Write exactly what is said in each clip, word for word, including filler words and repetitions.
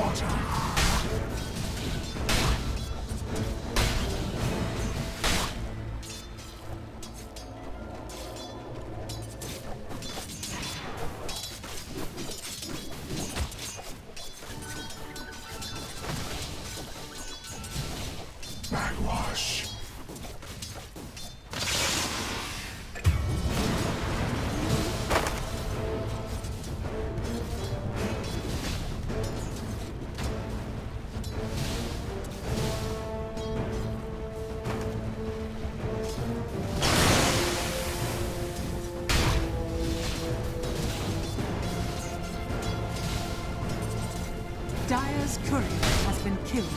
Dire's courier has been killed.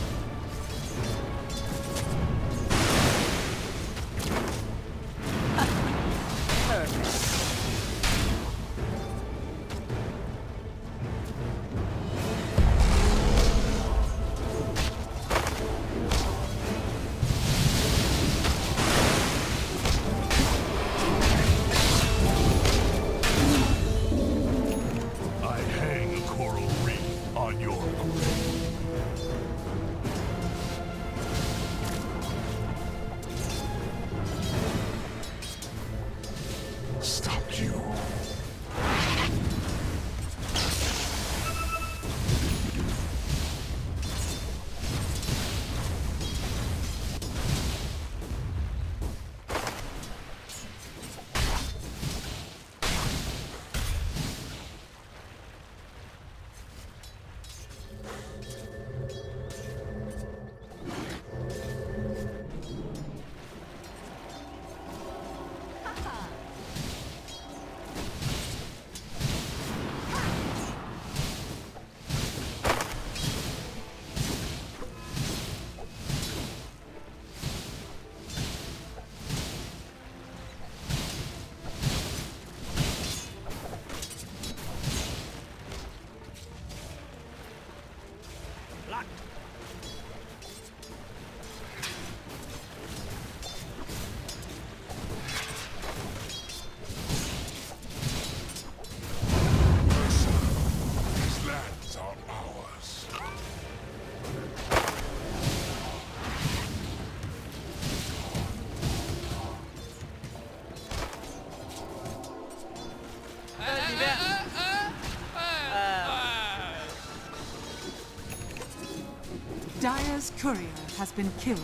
Dire's courier has been killed.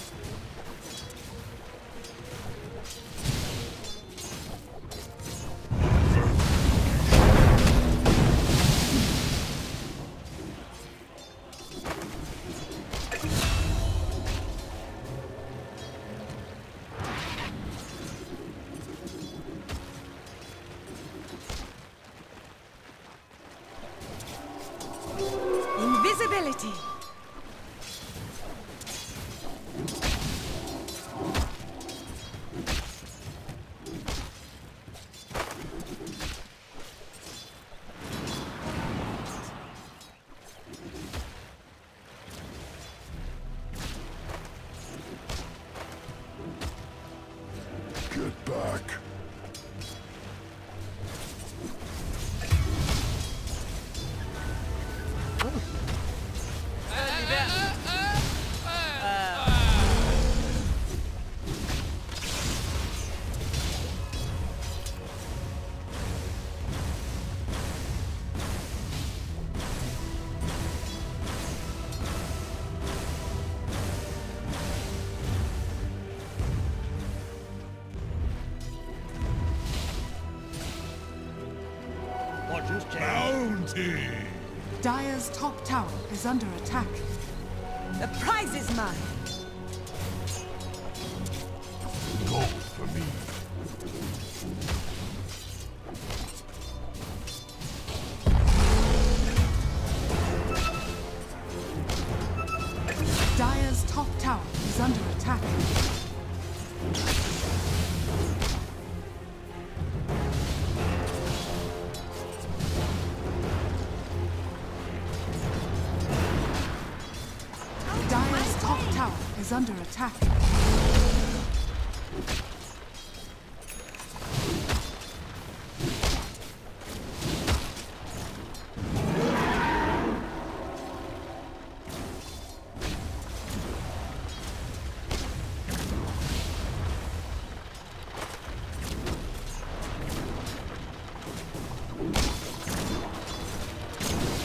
Invisibility. Get back. Bounty! Dire's top tower is under attack. The prize is mine! Gold for me. Dire's top tower is under attack. Dire's top tower is under attack.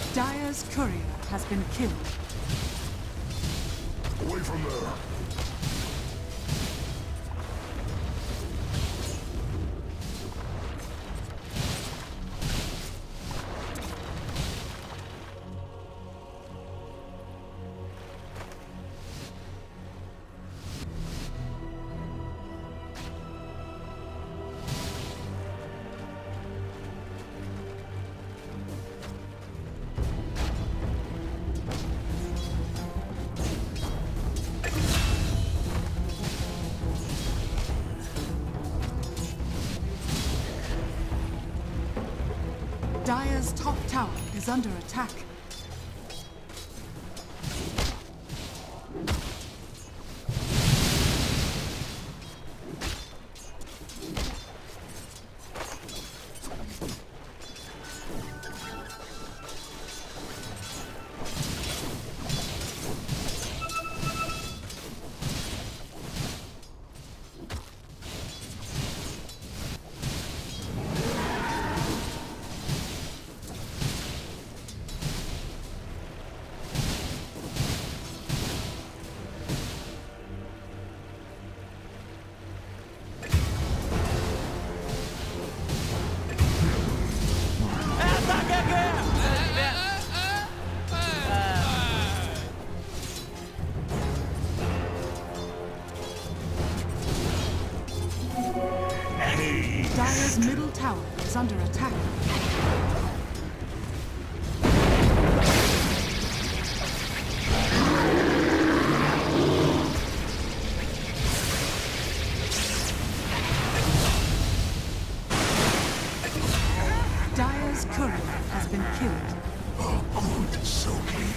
Dire's courier has been killed. Away from there. Dire's top tower is under attack. Dire's middle tower is under attack. Dire's courier has been killed. Oh, good, Soki.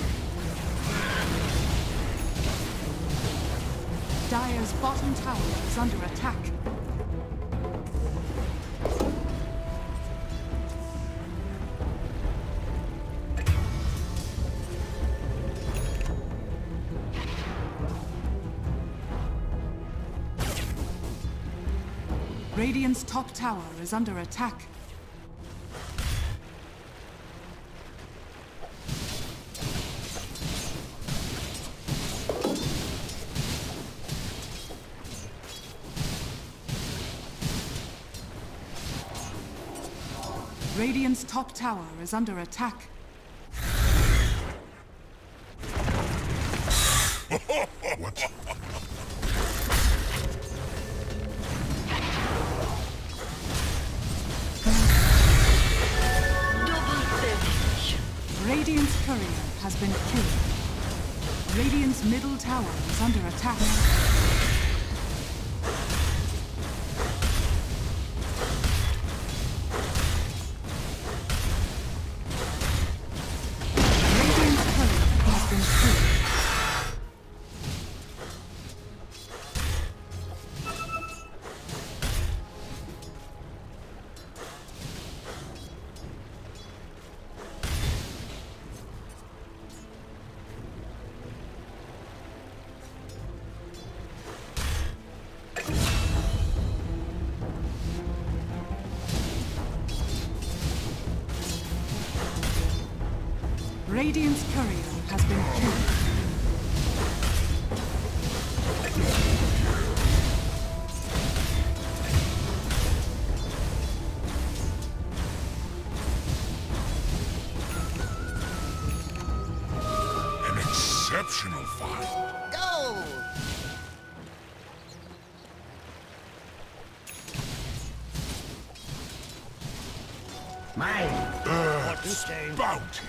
Dire's bottom tower is under attack. Radiant's top tower is under attack. Radiant's top tower is under attack. What? Radiant's courier has been killed. Radiant's middle tower is under attack. Radiant's courier has been killed. Radiant's courier has been killed. An exceptional fight. Go! Mine. Earth's bounty.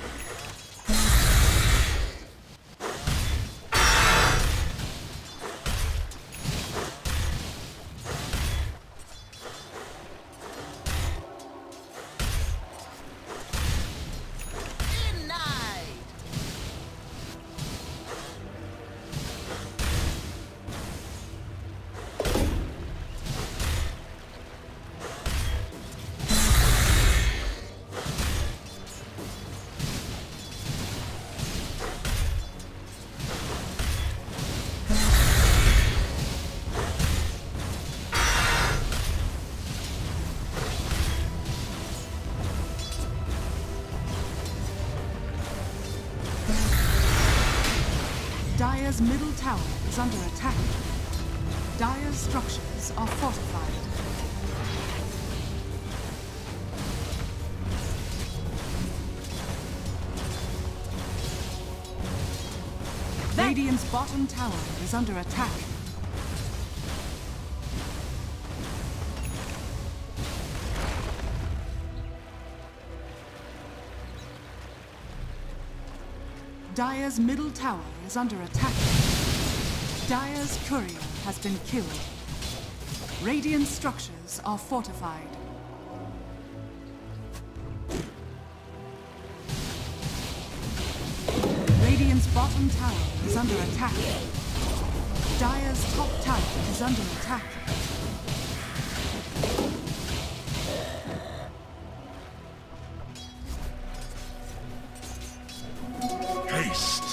Dire's middle tower is under attack. Dire's structures are fortified. Radiant's bottom tower is under attack. Dire's middle tower is under attack. Dire's courier has been killed. Radiant structures are fortified. Radiant's bottom tower is under attack. Dire's top tower is under attack. Haste!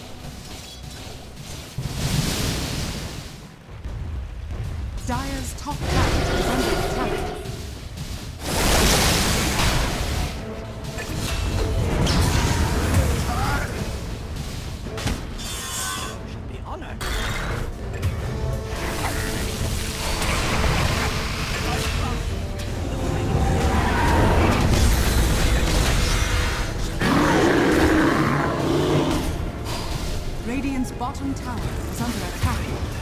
Dire's top tower is under attack. Radiant's bottom tower is under attack.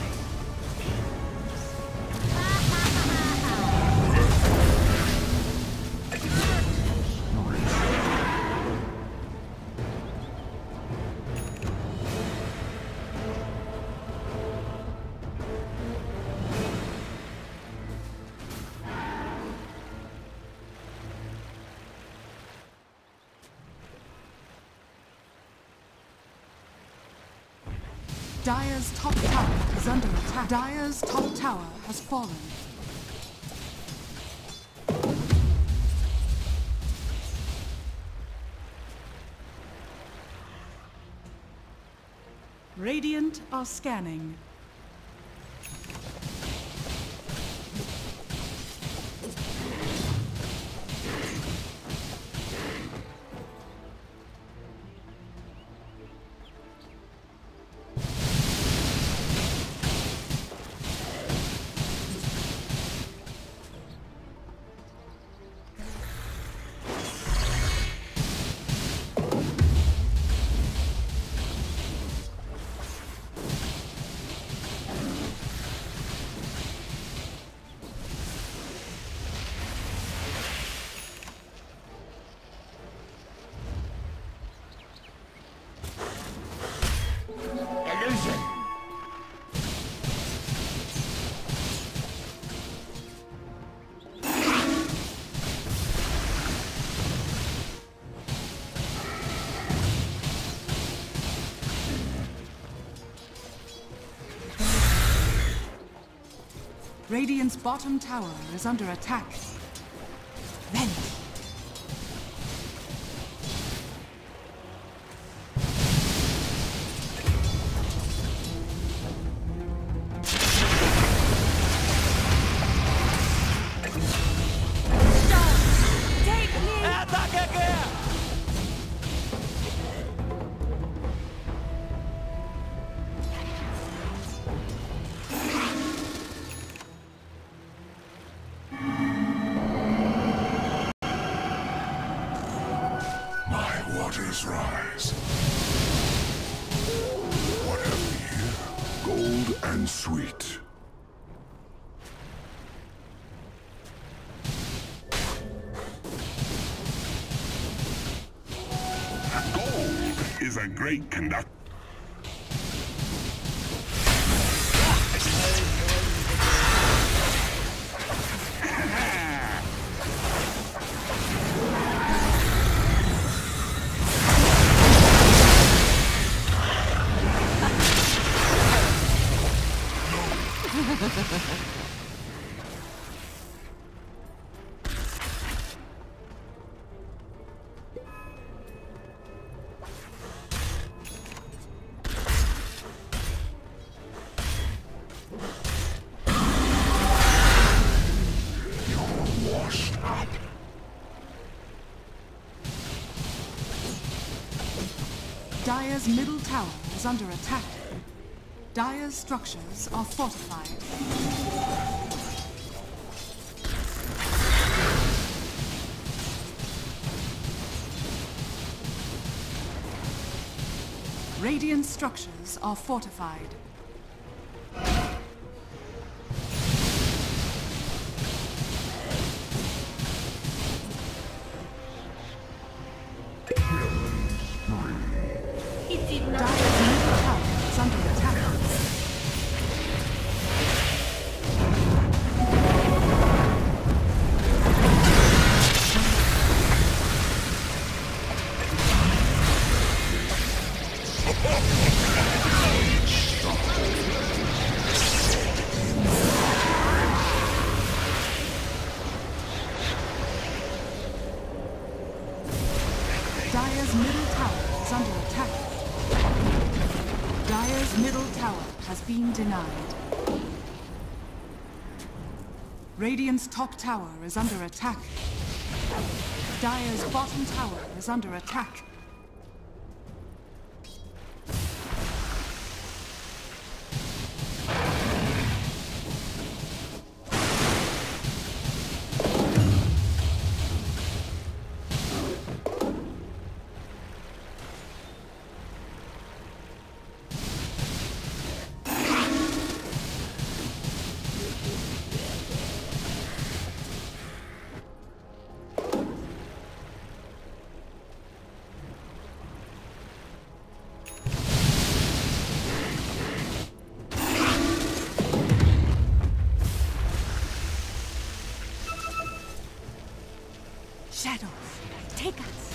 Dire's top tower is under attack. Dire's top tower has fallen. Radiant are scanning. Radiant's bottom tower is under attack. Rend. Waters rise. What have we here? Gold and sweet. Gold is a great conductor. Dire's middle tower is under attack. Dire's structures are fortified. Radiant structures are fortified. Dire's middle tower is under attack. Dire's middle tower has been denied. Radiant's top tower is under attack. Dire's bottom tower is under attack. Shadows, take us.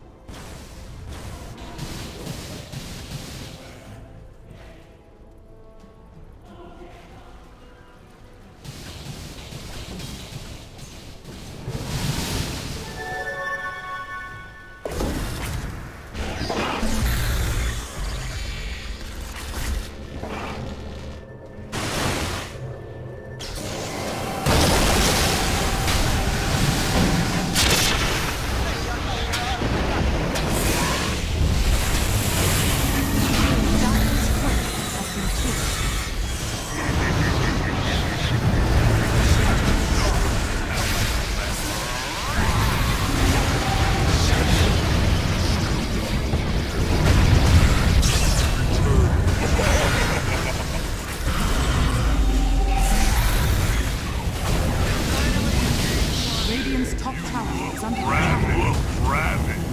top tower is under attack. Rabbit!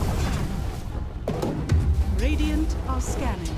Radiant are scanning.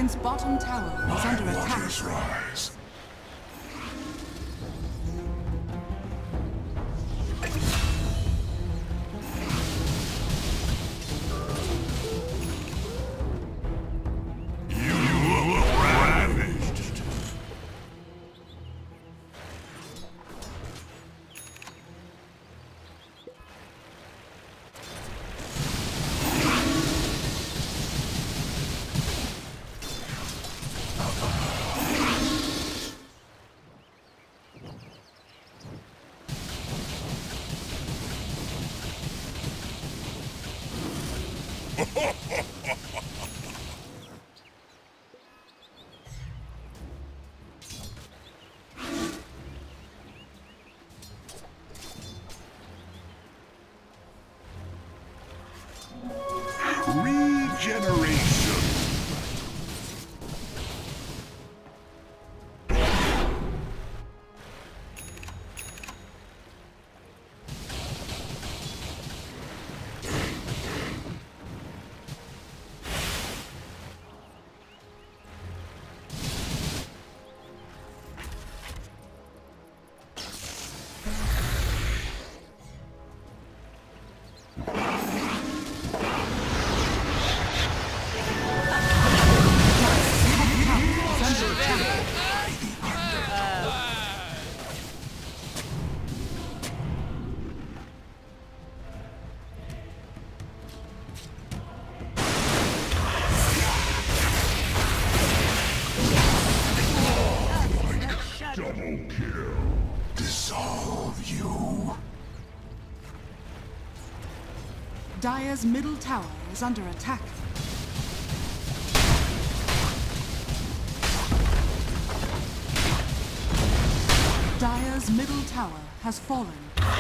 Radiant's bottom tower is under attack. Waters rise. Regeneration. Double kill. Dissolve you. Dire's middle tower is under attack. Dire's middle tower has fallen.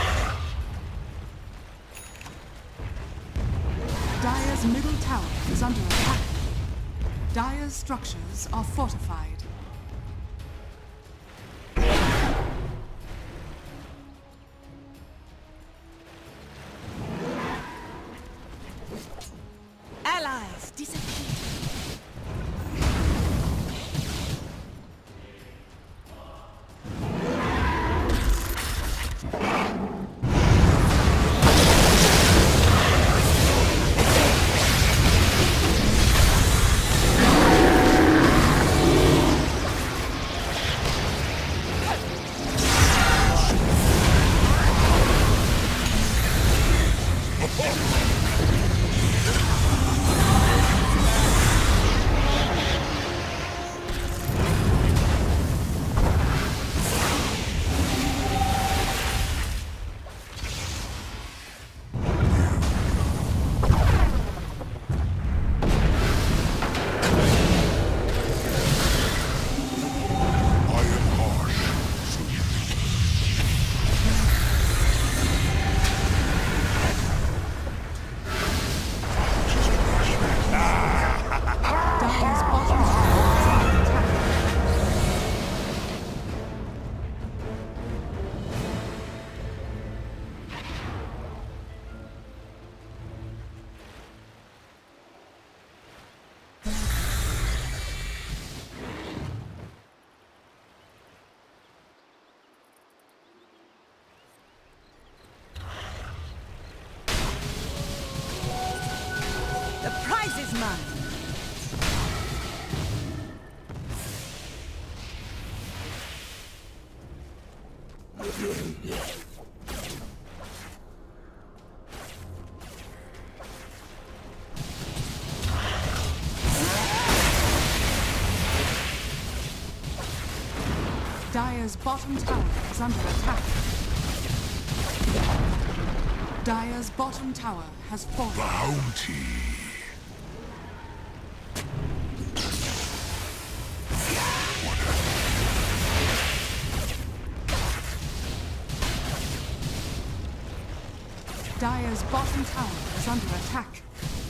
Dire's middle tower is under attack. Dire's structures are fortified. Allies disappear. The prize is mine. Dire's bottom tower is under attack. Dire's bottom tower has fallen. Bounty. Dire's bottom tower is under attack.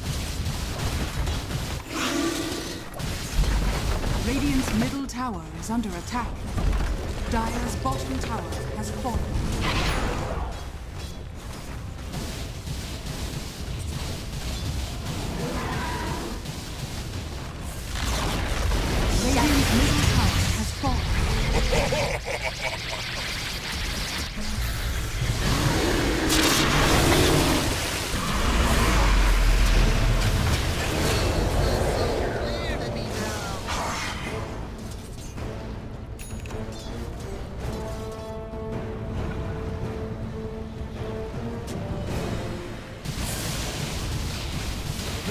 Radiant's middle tower is under attack. Dire's bottom tower has fallen.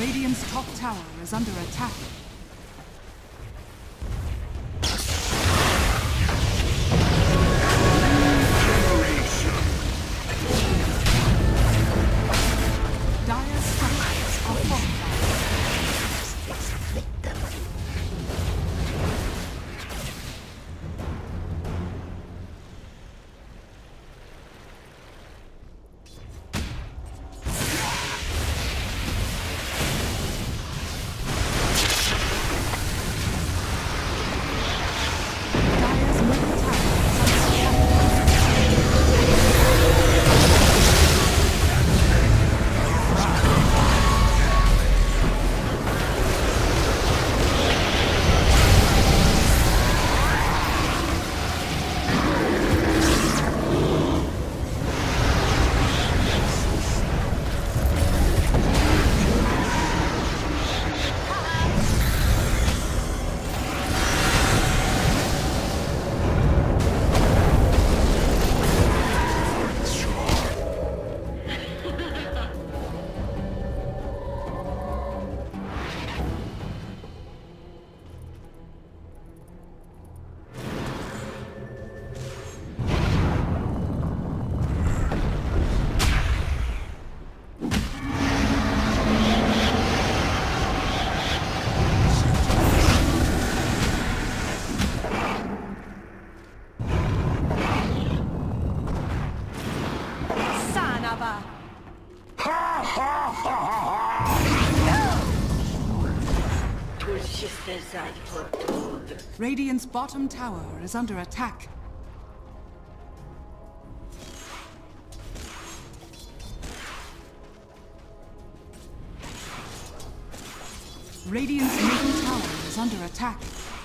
Radiant's top tower is under attack. Dire's structures are fortified. Radiant's bottom tower is under attack. Radiant's middle tower is under attack.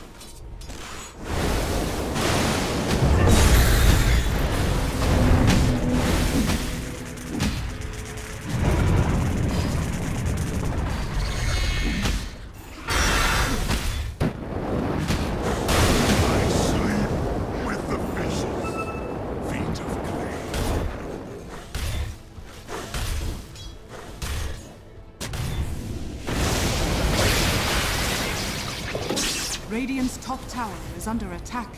Radiant's top tower is under attack.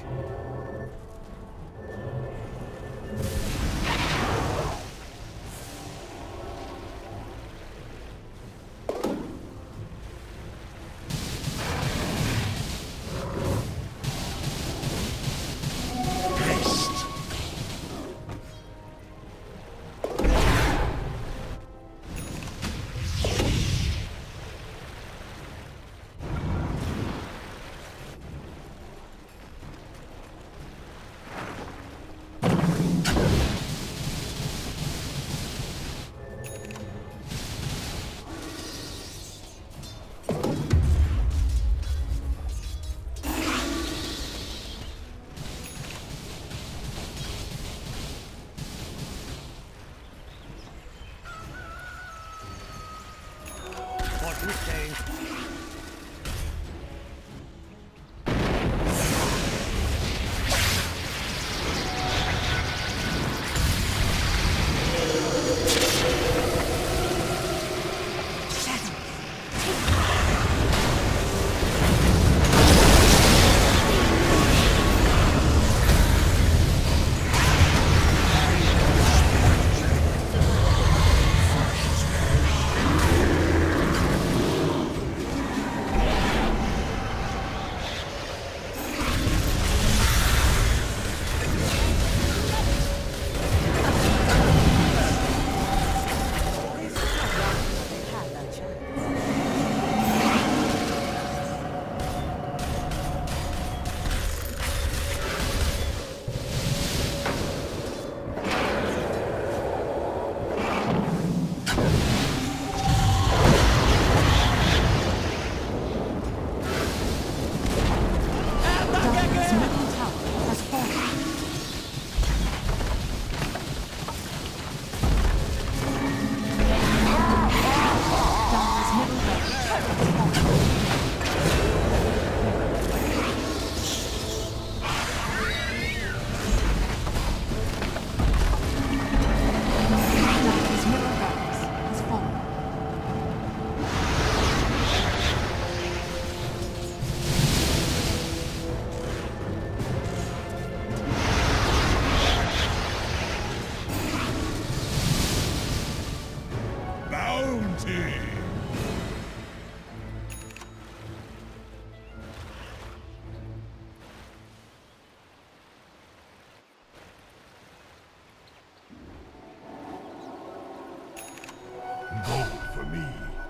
Gold for me.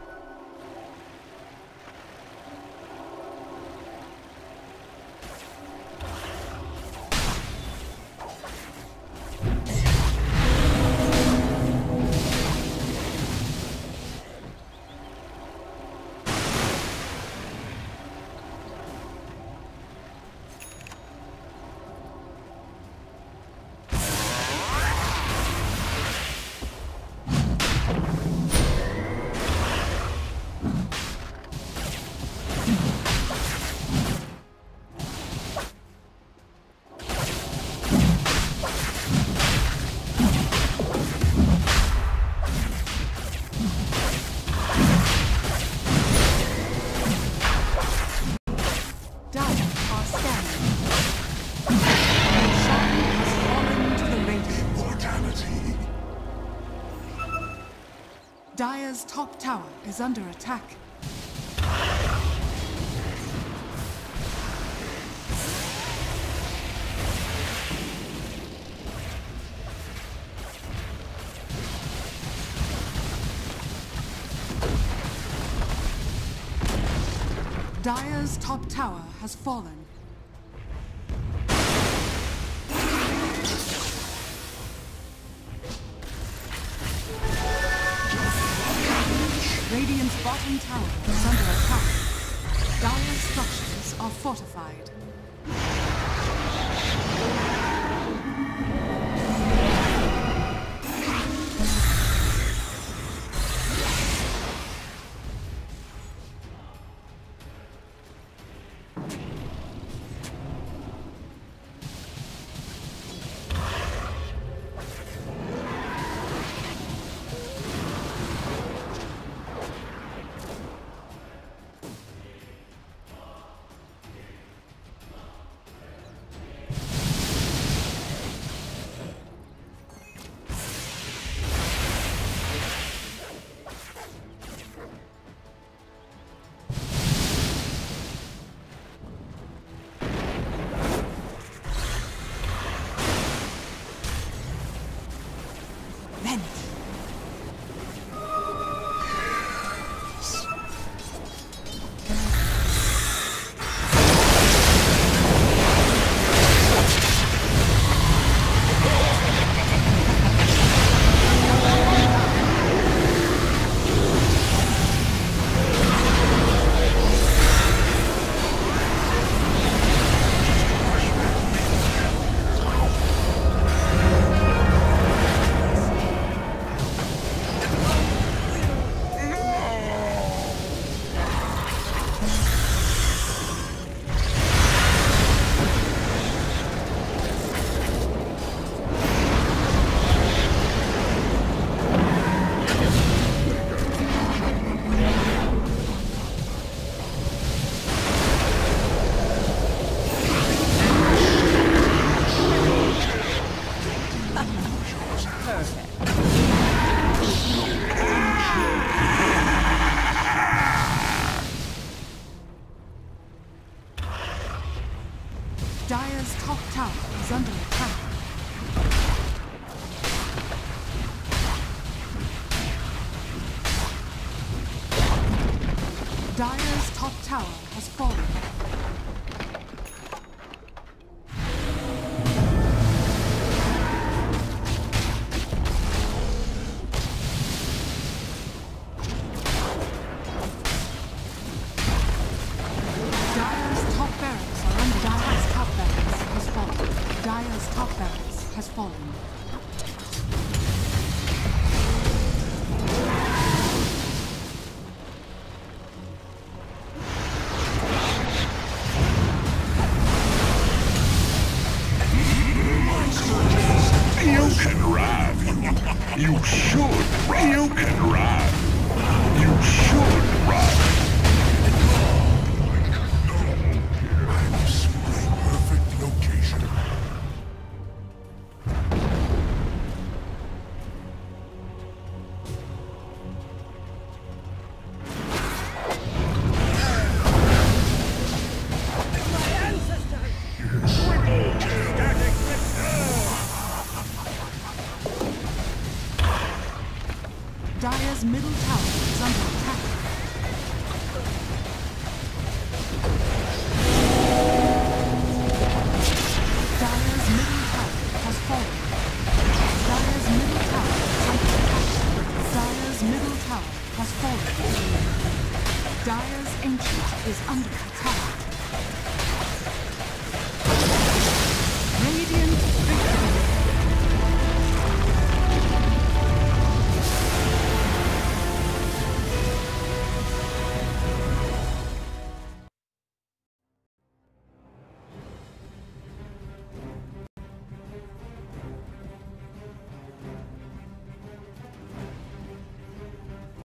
Dire's top tower is under attack. Dire's top tower has fallen. Radiant's bottom tower is under attack. Dire's structures are fortified. Dire's top tower is under attack. Dire's top tower has fallen. Dire's top barracks are under Dire's top barracks has fallen. Dire's top barracks has fallen. You can ride. You should ride. You can ride. You should ride. Perfect location. Dire's middle tower is under attack. Dire's middle tower has fallen. Dire's middle tower is under attack. Dire's middle tower has fallen. Dire's ancient is under attack.